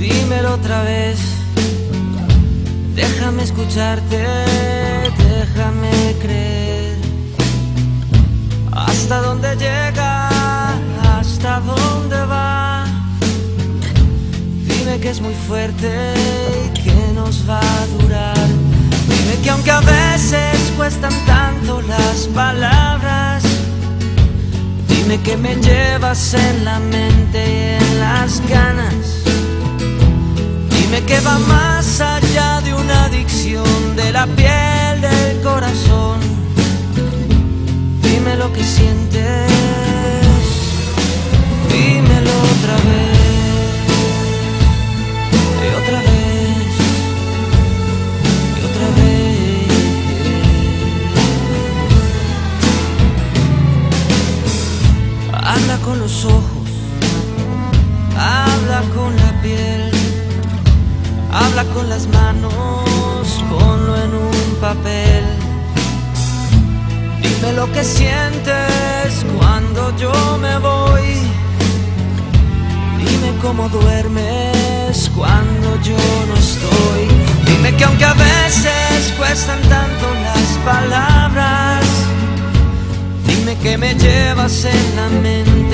dímelo otra vez. Déjame escucharte, déjame creer. ¿Hasta dónde llega? ¿Hasta dónde va? Dime que es muy fuerte y que nos va a durar. Dime que aunque a veces cuestan tanto las palabras, dime que me llevas en la mente y en las ganas. Dime que va más allá de una adicción, de la piel, del corazón. Dime lo que sientes, dímelo otra vez, y otra vez, y otra vez. Habla con los ojos, habla con la piel, habla con las manos, ponlo en un papel. Dime lo que sientes cuando yo me voy. Dime cómo duermes cuando yo no estoy. Dime que aunque a veces cuestan tanto las palabras, dime que me llevas en la mente